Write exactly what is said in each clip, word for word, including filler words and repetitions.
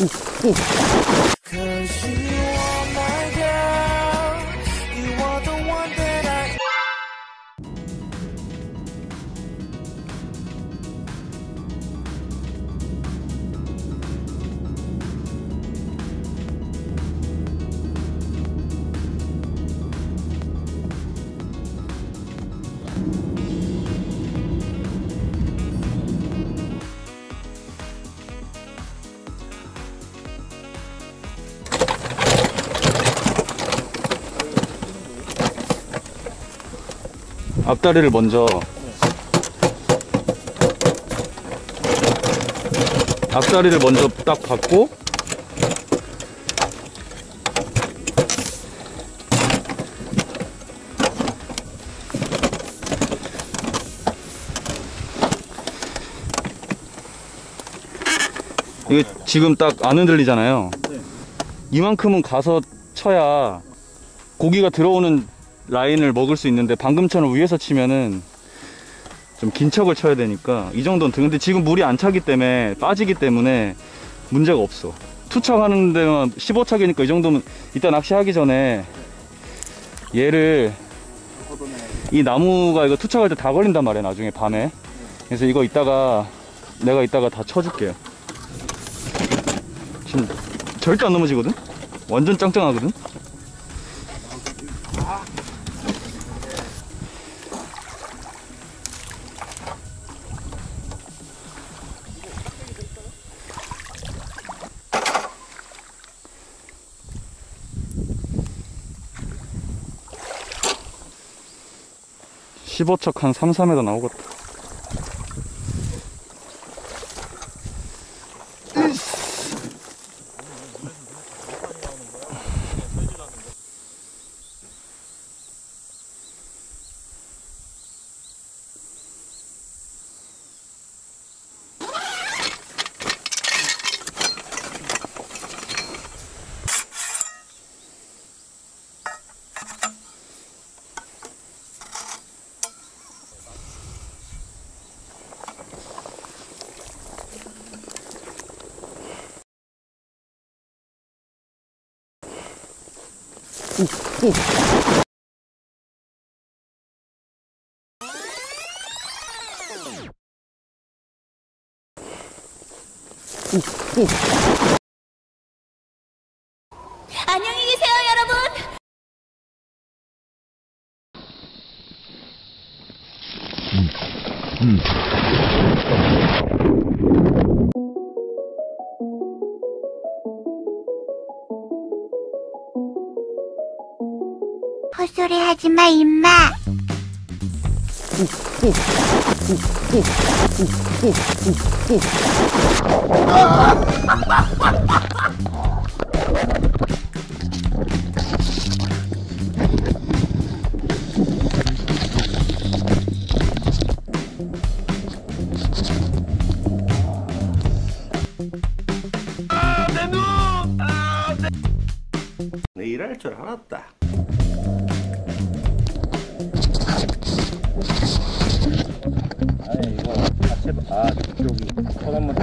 오, 오. 앞다리를 먼저 앞다리를 먼저 딱 받고 이게 지금 딱 안 흔들리잖아요. 이만큼은 가서 쳐야 고기가 들어오는 라인을 먹을 수 있는데 방금처럼 위에서 치면은 좀 긴 척을 쳐야 되니까 이 정도는 드 근데 지금 물이 안 차기 때문에 빠지기 때문에 문제가 없어. 투척하는 데만 십오 척이니까 이 정도면 이따 낚시하기 전에 얘를 이 나무가 이거 투척할 때 다 걸린단 말이야 나중에 밤에. 그래서 이거 이따가 내가 이따가 다 쳐줄게요. 지금 절대 안 넘어지거든? 완전 짱짱하거든? 십오 척 한 삼, 사 미터 나오겠다. 오, 오. 오, 오. 안녕히 계세요, 여러분. 음, 음. 헛소리 하지마 임마. 아, 내 눈! 아, 내... 내 일할 줄 알았다. 아니 이거 자체 아 저기 손 한번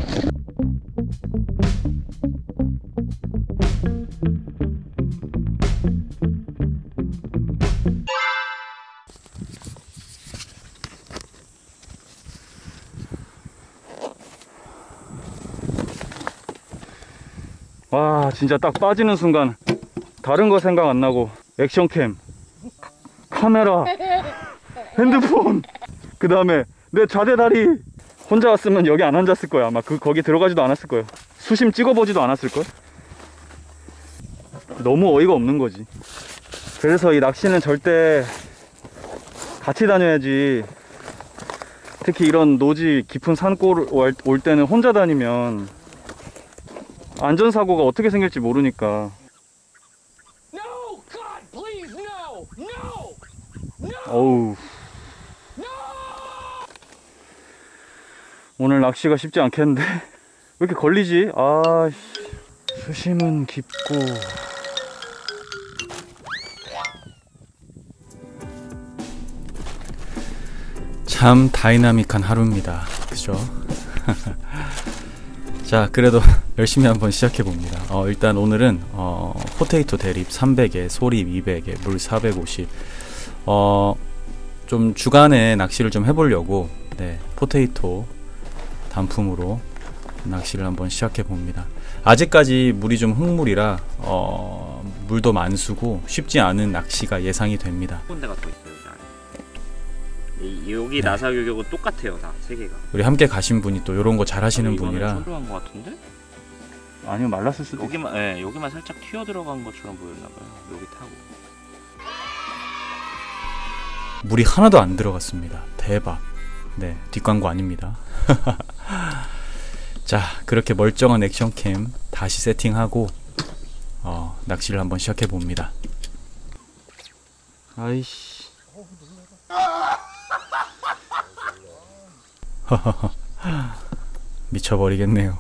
와 진짜 딱 빠지는 순간 다른 거 생각 안 나고 액션캠, 카메라, 핸드폰, 그 다음에 내 좌대다리. 혼자 왔으면 여기 안 앉았을 거야. 아마 그 거기 들어가지도 않았을 거야. 수심 찍어보지도 않았을 걸. 너무 어이가 없는 거지. 그래서 이 낚시는 절대 같이 다녀야지. 특히 이런 노지 깊은 산골 올 때는 혼자 다니면 안전사고가 어떻게 생길지 모르니까. No! God, please, no! No! No! 어우. No! 오늘 낚시가 쉽지 않겠는데. 왜 이렇게 걸리지? 아, 수심은 깊고. 참 다이나믹한 하루입니다. 그죠? 자, 그래도 열심히 한번 시작해 봅니다. 어, 일단 오늘은 어, 포테이토 대립 삼백에 소립 이백에 물 사백오십. 어, 좀 주간에 낚시를 좀 해보려고 네, 포테이토 단품으로 낚시를 한번 시작해 봅니다. 아직까지 물이 좀 흙물이라 어, 물도 만수고 쉽지 않은 낚시가 예상이 됩니다. 군데가 더 있어요. 이, 여기 네. 나사 교격은 똑같아요, 다 세 개가. 우리 함께 가신 분이 또 이런 거 잘 하시는 분이라. 초조한 것 같은데? 아니요, 말랐을 수도 있어. 여기만, 예, 여기만 살짝 튀어 들어간 것처럼 보였나 봐요. 여기 타고. 물이 하나도 안 들어갔습니다. 대박. 네, 뒷광고 아닙니다. 자, 그렇게 멀쩡한 액션캠 다시 세팅하고 어, 낚시를 한번 시작해 봅니다. 아이씨. 미쳐버리겠네요.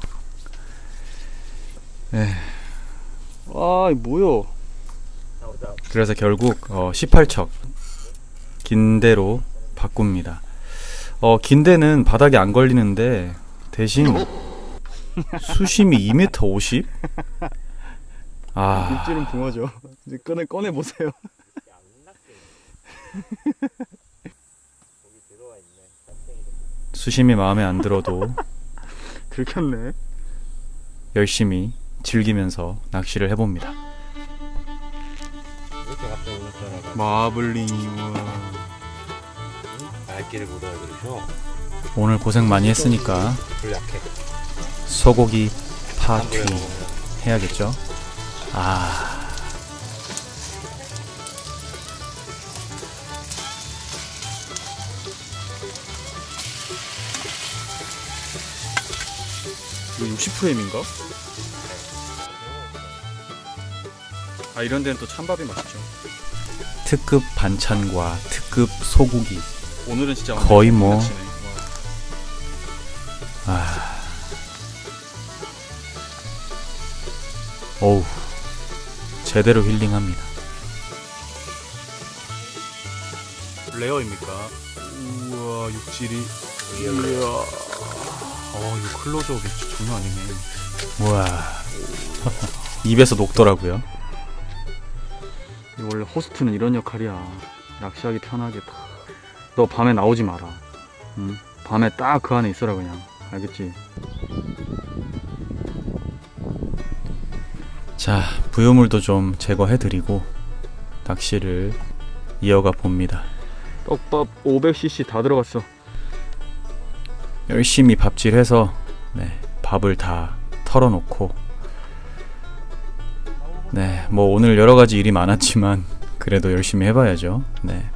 네. 아, 이 뭐요? 그래서 결국 어, 십팔 척 긴대로 바꿉니다. 어, 긴대는 바닥에 안 걸리는데 대신 수심이 이 미터 오십? 아, 입질은 붕어죠. 이제 꺼내 꺼내 보세요. 수심이 마음에 안 들어도 들켰네. 열심히 즐기면서 낚시를 해봅니다. 이렇게 갑자기 오셨잖아. 마블링. 우와. 날개를 묻어야 그러죠? 오늘 고생 많이 했으니까 불 약해. 소고기 파티 해야겠죠? 아, 이거 육십 프레임인가? 아, 이런 데는 또 찬밥이 맛있죠. 특급 반찬과 특급 소고기. 오늘은 진짜 거의 완전 뭐- 낚시네. 와. 아, 어우, 제대로 힐링합니다. 레어입니까? 우와, 육질이. 이야. 어, 이거 클로즈업이 진짜 장난 아니네. 우와. 입에서 녹더라고요. 이거 원래 호스트는 이런 역할이야. 낚시하기 편하게 딱. 너 밤에 나오지 마라. 응? 밤에 딱 그 안에 있어라 그냥. 알겠지? 자, 부유물도 좀 제거해드리고 낚시를 이어가 봅니다. 떡밥 오백 씨씨 다 들어갔어. 열심히 밥질해서 네, 밥을 다 털어놓고 네, 뭐 오늘 여러가지 일이 많았지만 그래도 열심히 해봐야죠. 네.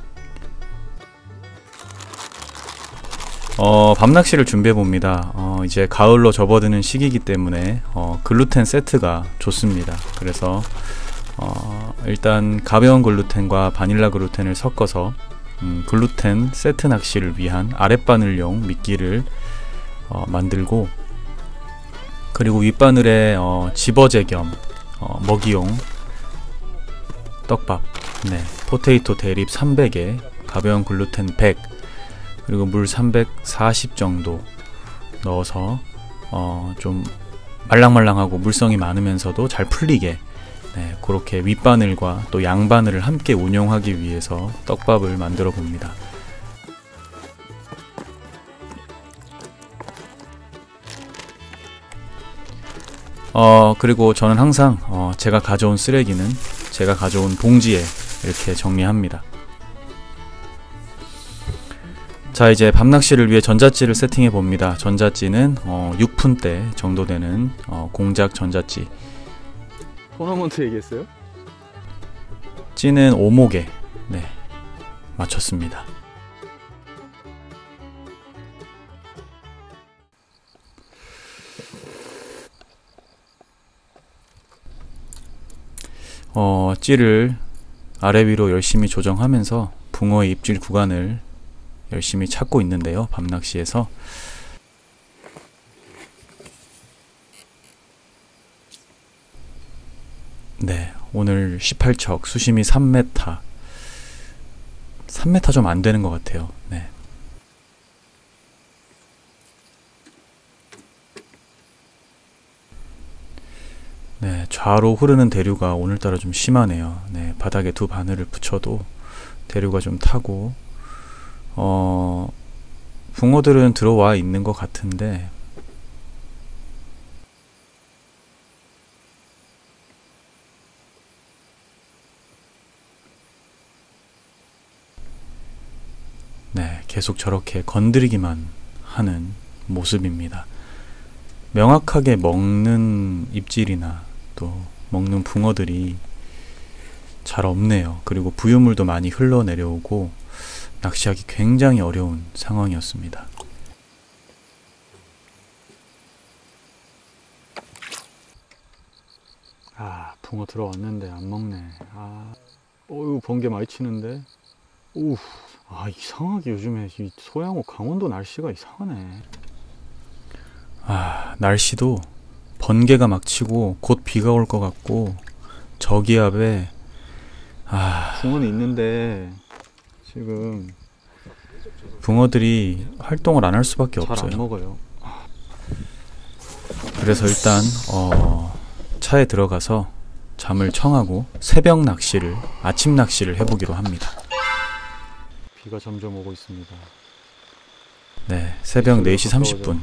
어, 밤낚시를 준비해봅니다. 어, 이제 가을로 접어드는 시기이기 때문에 어, 글루텐 세트가 좋습니다. 그래서 어, 일단 가벼운 글루텐과 바닐라 글루텐을 섞어서 음, 글루텐 세트 낚시를 위한 아랫바늘용 미끼를 어, 만들고, 그리고 윗바늘에 어, 집어제 겸 어, 먹이용 떡밥, 네, 포테이토 대립 삼백에 가벼운 글루텐 백, 그리고 물 삼백사십 정도 넣어서 어, 좀 말랑말랑하고 물성이 많으면서도 잘 풀리게, 네, 그렇게 윗바늘과 또 양바늘을 함께 운용하기 위해서 떡밥을 만들어 봅니다. 어, 그리고 저는 항상 어, 제가 가져온 쓰레기는 제가 가져온 봉지에 이렇게 정리합니다. 자, 이제 밤낚시를 위해 전자찌를 세팅해 봅니다. 전자찌는 어, 육 푼대 정도 되는 어, 공작 전자찌. 토너먼트 얘기했어요? 찌는 오목에 네, 맞췄습니다. 어, 찌를 아래 위로 열심히 조정하면서 붕어의 입질 구간을 열심히 찾고 있는데요. 밤낚시에서 네, 오늘 십팔 척 수심이 삼 미터, 삼 미터 좀 안 되는 것 같아요. 네. 좌로 흐르는 대류가 오늘따라 좀 심하네요. 네, 바닥에 두 바늘을 붙여도 대류가 좀 타고 어, 붕어들은 들어와 있는 것 같은데 네, 계속 저렇게 건드리기만 하는 모습입니다. 명확하게 먹는 입질이나 또 먹는 붕어들이 잘 없네요. 그리고 부유물도 많이 흘러내려오고 낚시하기 굉장히 어려운 상황이었습니다. 아, 붕어 들어왔는데 안 먹네. 아, 어이구, 번개 많이 치는데. 우, 아, 이상하게 요즘에 이 소양호 강원도 날씨가 이상하네. 아, 날씨도 번개가 막 치고 곧 비가 올 것 같고 저기압에 아, 붕어는 있는데 지금 붕어들이 활동을 안 할 수밖에 없어요. 잘 안 먹어요. 그래서 일단 어, 차에 들어가서 잠을 청하고 새벽 낚시를, 아침 낚시를 해보기로 합니다. 비가 점점 오고 있습니다. 네, 새벽 네 시 삼십 분.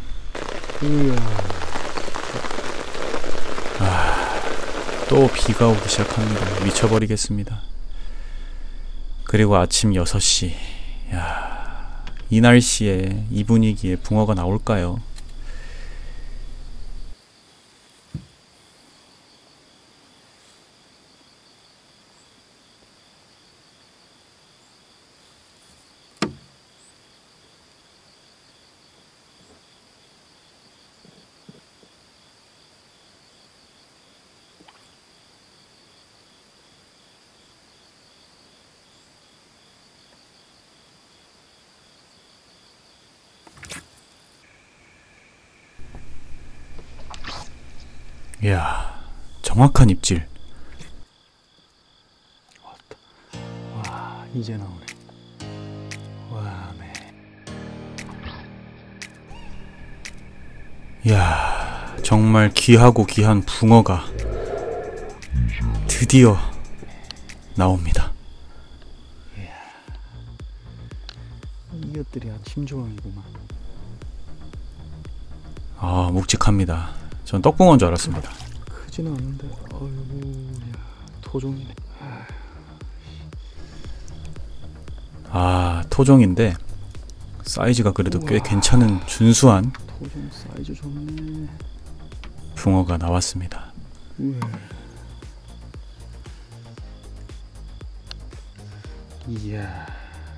아, 또 비가 오기 시작합니다. 미쳐버리겠습니다. 그리고 아침 여섯 시. 야, 이 날씨에 이 분위기에 붕어가 나올까요? 이야, 정확한 입질. 왔다. 와, 이제 나오네. 와, 네. 이야, 정말 귀하고 귀한 붕어가 드디어 나옵니다. 이야, 이것들이 아침 조항이구만. 아, 묵직합니다. 전 떡붕어인 줄 알았습니다. 크지는 않은데, 어이구, 야, 토종이네. 아, 토종인데 사이즈가 그래도 우와, 꽤 괜찮은 준수한 토종 사이즈 좋네. 붕어가 나왔습니다. 우와. 이야.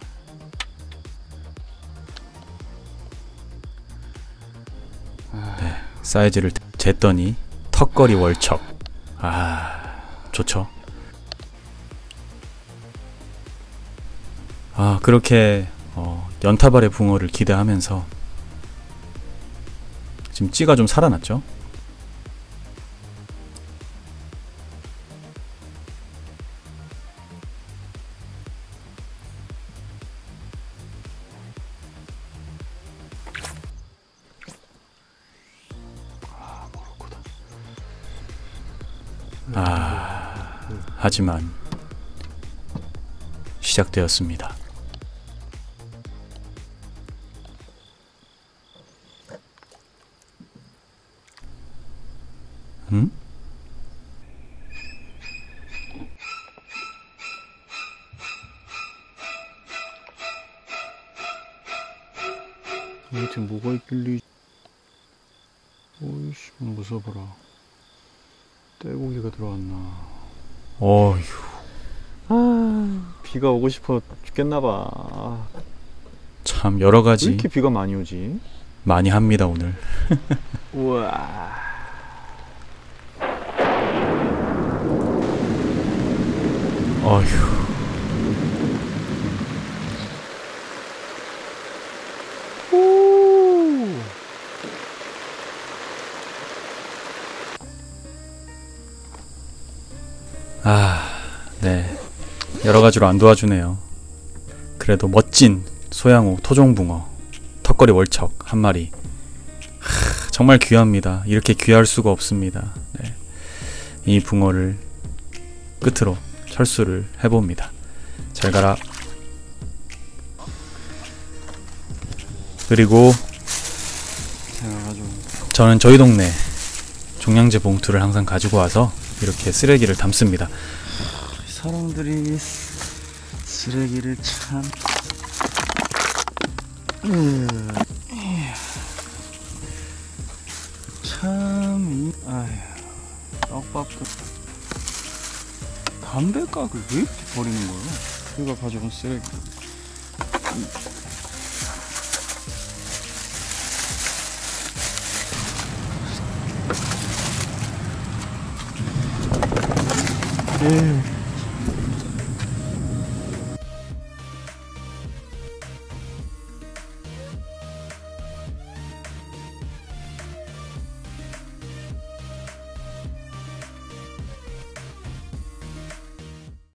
아. 네, 사이즈를 쟀더니 턱걸이 월척. 아, 좋죠. 아, 그렇게 어, 연타발의 붕어를 기대하면서 지금 찌가 좀 살아났죠. 아, 하지만 시작되었습니다. 음? 여기 뭐가 있길래? 오이씨, 무서워라. 떼고기가 들어왔나. 어휴. 아, 비가 오고 싶어 죽겠나봐. 참 여러가지. 왜 이렇게 비가 많이 오지? 많이 합니다 오늘. 우와. 어휴. 아, 네. 여러가지로 안 도와주네요. 그래도 멋진 소양호 토종붕어 턱걸이 월척 한 마리. 하, 정말 귀합니다. 이렇게 귀할 수가 없습니다. 네. 이 붕어를 끝으로 철수를 해봅니다. 잘 가라. 그리고 제가 가지고 저는 저희 동네 종량제 봉투를 항상 가지고 와서 이렇게 쓰레기를 담습니다. 사람들이 쓰레기를 참 음, 참 이, 아휴, 떡밥도 담배각을 왜 이렇게 버리는 거야? 우리가 가져온 쓰레기. 예.